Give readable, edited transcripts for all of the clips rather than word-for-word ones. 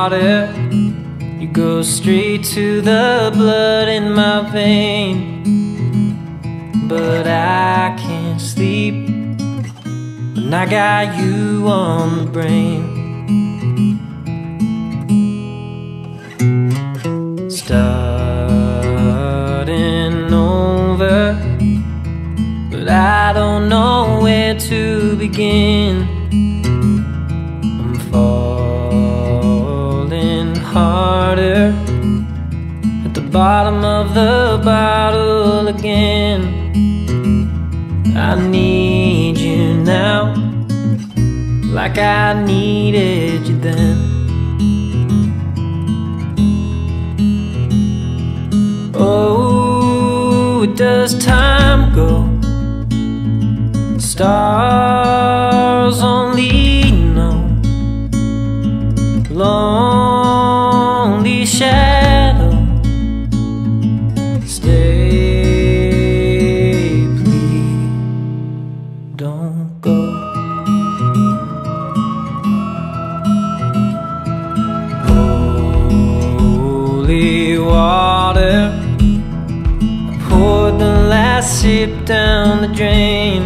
water. You go straight to the blood in my vein. But I can't sleep when I got you on the brain. Starting over, but I don't know where to begin. I'm falling harder at the bottom of the bottle again. I need you now, like I needed you then. Oh, does time go? Stars only know. Lonely shadow, stay, please don't go. Holy water, poured the last sip down the drain.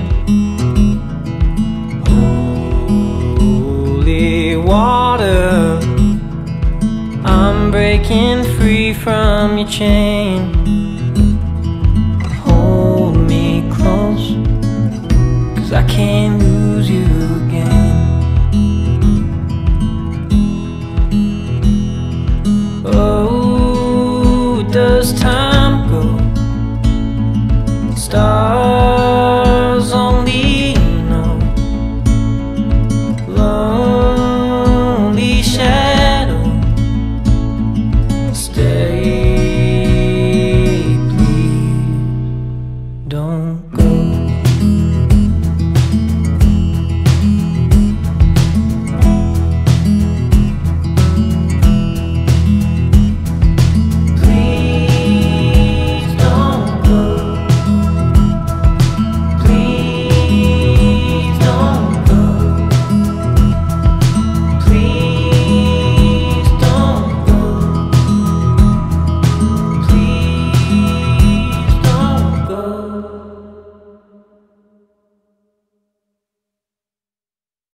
Holy water, I'm breaking free from your chain. Hold me close, 'cause I can't